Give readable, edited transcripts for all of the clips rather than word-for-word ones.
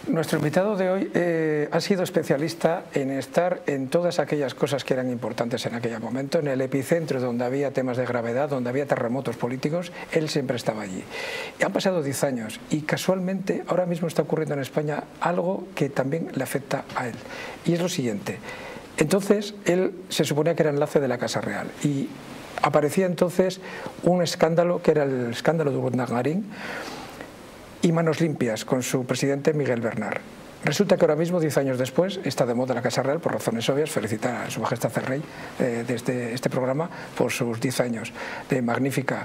Nuestro invitado de hoy ha sido especialista en estar en todas aquellas cosas que eran importantes en aquel momento, en el epicentro donde había temas de gravedad, donde había terremotos políticos, él siempre estaba allí. Y han pasado 10 años y casualmente ahora mismo está ocurriendo en España algo que también le afecta a él. Y es lo siguiente, entonces él se suponía que era enlace de la Casa Real y aparecía entonces un escándalo que era el escándalo de Urdangarín y Manos Limpias con su presidente Miguel Bernal. Resulta que ahora mismo, 10 años después, está de moda la Casa Real, por razones obvias, felicitar a Su Majestad el Rey de este programa por sus 10 años de magnífica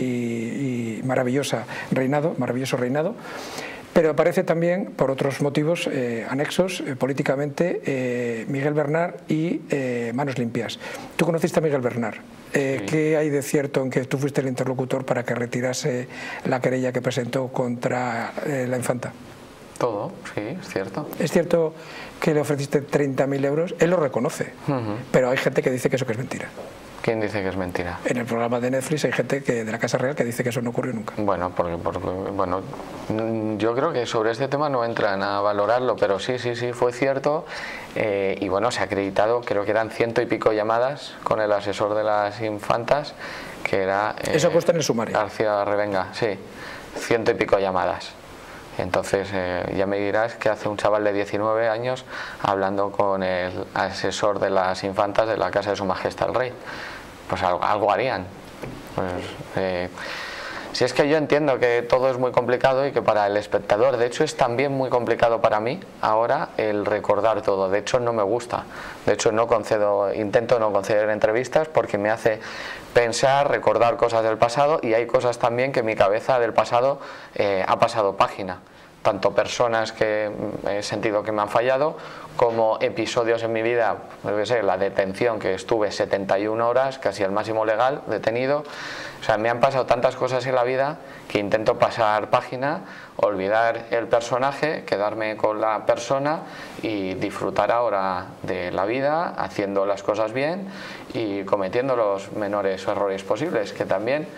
y maravilloso reinado. Pero aparece también, por otros motivos anexos, políticamente, Miguel Bernal y Manos Limpias. ¿Tú conociste a Miguel Bernal? ¿Qué hay de cierto en que tú fuiste el interlocutor para que retirase la querella que presentó contra la infanta? Todo, sí, es cierto. ¿Es cierto que le ofreciste 30.000 euros? Él lo reconoce, pero hay gente que dice que eso que es mentira. ¿Quién dice que es mentira? En el programa de Netflix hay gente de la Casa Real que dice que eso no ocurrió nunca. Bueno, bueno, yo creo que sobre este tema no entran a valorarlo, pero sí, fue cierto. Y bueno, se ha acreditado, creo que eran 100 y pico llamadas con el asesor de las infantas, que era... eso consta en el sumario. García Revenga, sí, 100 y pico llamadas. Entonces ya me dirás que hace un chaval de 19 años hablando con el asesor de las infantas de la casa de Su Majestad el Rey. Pues algo harían. Pues, si es que yo entiendo que todo es muy complicado y que para el espectador, de hecho es también muy complicado para mí ahora el recordar todo, de hecho no me gusta, de hecho intento no conceder entrevistas porque me hace pensar, recordar cosas del pasado, y hay cosas también que mi cabeza del pasado ha pasado página. Tanto personas que he sentido que me han fallado, como episodios en mi vida, la detención, que estuve 71 horas, casi el máximo legal, detenido. O sea, me han pasado tantas cosas en la vida que intento pasar página, olvidar el personaje, quedarme con la persona y disfrutar ahora de la vida, haciendo las cosas bien y cometiendo los menores errores posibles, que también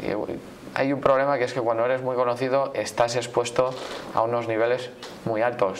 hay un problema, que es que cuando eres muy conocido estás expuesto a unos niveles muy altos.